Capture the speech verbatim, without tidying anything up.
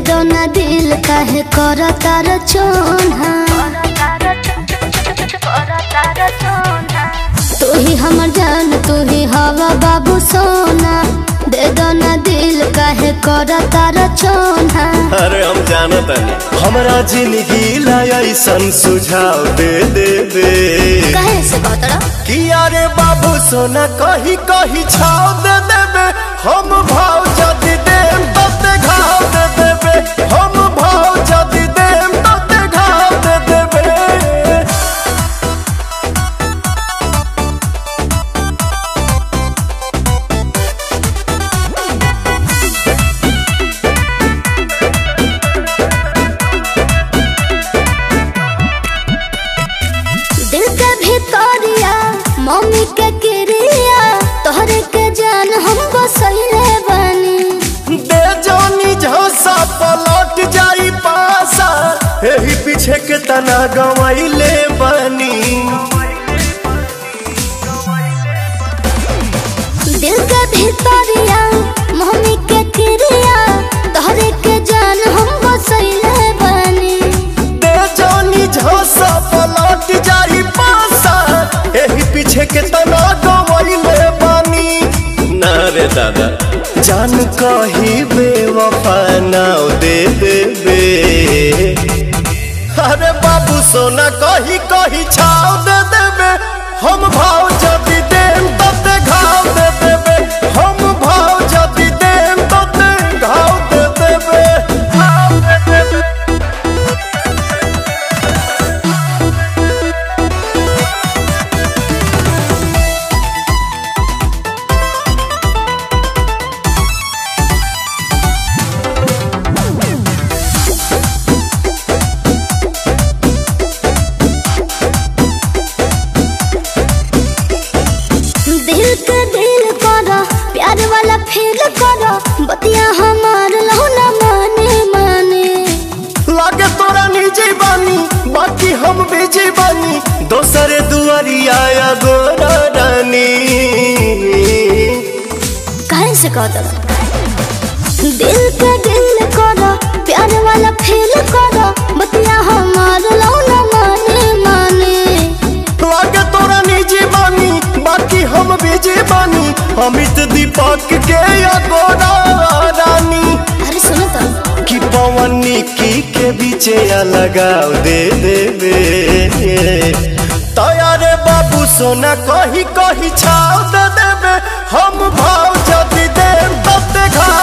दो ना दिल काहे करो तार चोना। तू ही हमर जान तू ही हवा बाबू सोना। दे दो ना दिल काहे करो तार चोना। अरे हम जानत नहीं हमरा जिंदगी ला ऐसन सुझाव दे दे बे। काहे से कहतड़ा कि अरे बाबू सोना कही कही छाव दे देबे। हम भाव जदी देम तते घाव दे देबे। हम भाव जदी देम तते घाव दे देबे। दिल के भितरिया मम्मी के क्रिया तोहरे के जान हम बसैले बानी। दे जानी झोसा पलट जाई पासा एही पीछे के तना गवाइले बानी। दिल के भितरिया मम्मी के क्रिया तोहरे के जान हम बसैले बानी। दे जानी झोसा पलट जाई पासा एही पीछे के तना गवाइले बानी। ना रे दादा जान कही बेवफा नाव दे दे बे। अरे बाबू सोना कही कही छाव दे देबे। हम भाव जदी देम तते घाव दे देबे। हम भाव जदी देम तते घाव दे देबे। घाव दे देबे। दिल के दिल करो प्यार वाला फील करो बतिया हमार लहुना माने माने। लागे तोरा निजी बानी बाकी हम बिजी बानी। दोसरे दुआरिया या गोरा रानी। काहे से कहतड़ा दिल के दिल करो प्यार वाला फील करो बतिया हमार लहुना माने माने। लागे तोरा निजी बानी बाकी हम बिजी बानी। अमित दीपक के या गोरा रानी। अरे सुनो तो कि पवन निकी के बीचे या लगाव दे देबे। तयारे बाबू सोना कही कही छाव दे देबे। हम भाव जदी देम तते घाव